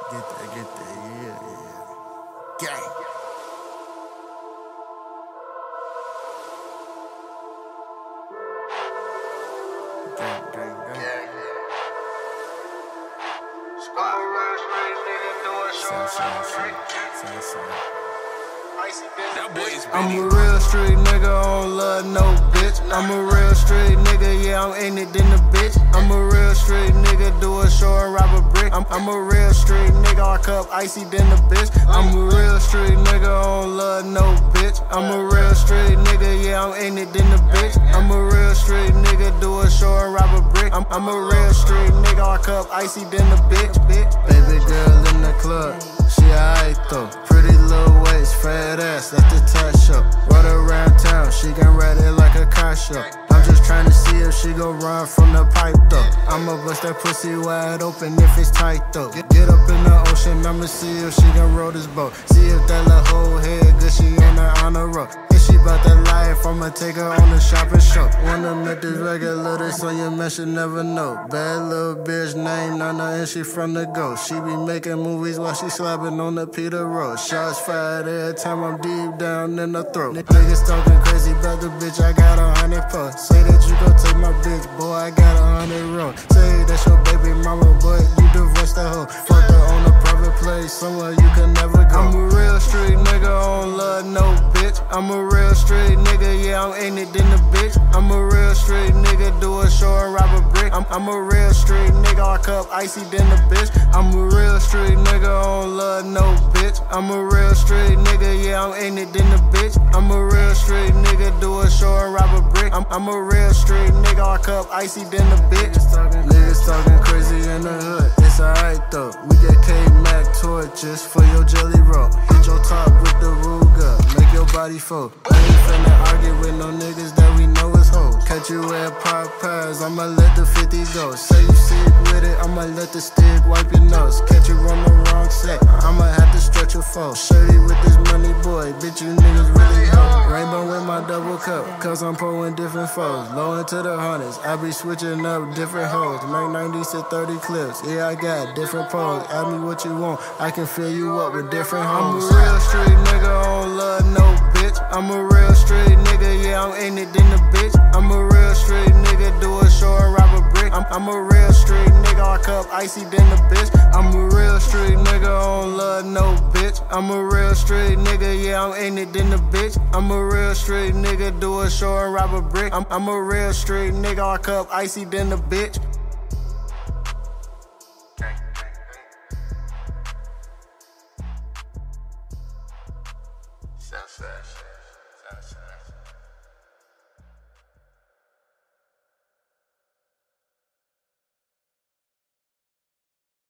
Get that, yeah. Gang. Gang. I'm a real street nigga, I don't love no bitch. I'm a real street nigga, yeah, I'm in it than the bitch. I'm a real street nigga, do a show and rob a brick. I'm a real street nigga, I cup icy than the bitch. I'm a real street nigga, I don't love no bitch. I'm a real street nigga, yeah, I'm in it than the bitch. I'm a real street nigga, do a show and rob a brick. I'm a real street nigga, I cup icy than the bitch. Baby girl in the club, she alright though. Pretty little waist, fat ass, let the touch up. Ride around town, she can ride it like a car show. I'm just trying to see if she gon' run from the pipe though. I'ma bust that pussy wide open if it's tight though. Get up in the ocean, I'ma see if she gon' roll this boat. See if that little whole head good, she on the honor roll. If she bout that life, I'ma take her on the shopping show. Wanna make this regular, this on your man should never know. Bad little bitch named Nana and she from the go. She be making movies while she slapping on the Peter Road. Shots fired every time I'm deep down in the throat. Niggas talking crazy about the bitch, I got 100 posts. Say that you gon' take my bitch, boy, I got 100 roll. Say that's your baby mama, but you divorced that hoe. Fuck her on a private place, somewhere you can never go. I'm a real street nigga, I don't love no bitch. I'm a real street nigga, yeah, I'm in it than the bitch. I'm a real street nigga, do a show and rob a brick. I'm a real street nigga, I cup icy than the bitch. I'm a real street nigga, I don't love no bitch. I'm a real street nigga, yeah, I'm in it than the bitch. I'm a real street nigga, do a show and rob a brick. I'm a real street nigga, I cup icy than the bitch. Niggas talking crazy in the hood, it's alright though. We get K-Mac torches for your jelly roll. Hit your top with the Ruger, make your body fold. I ain't finna argue with no niggas that we know is hoes. Catch you at Popeyes, I'ma let the 50 go. Say you sick with it, I'ma let the stick wipe your nose. Catch you on the wrong set, I'ma have to stretch your phone. Shirty with this money boy, bitch you niggas really hoe. Rainbow with my double cup, cause I'm pulling different foes. Low into the hundreds, I be switching up different hoes. Make 90s to 30 clips, yeah I got different poles. Ask me what you want, I can fill you up with different hoes. I'm a real street nigga, I don't love no bitch. I'm a real street nigga, yeah I'm in it than the bitch. I'm a real street nigga, do a show and rob a brick. I'm a real street nigga, I cup icy than the bitch. I'm a real street nigga, I don't love no bitch. I'm a real street nigga, yeah I'm in it than the bitch. I'm a real street nigga, do a show and rob a brick. I'm a real street nigga, I cup icy than the bitch. Southside.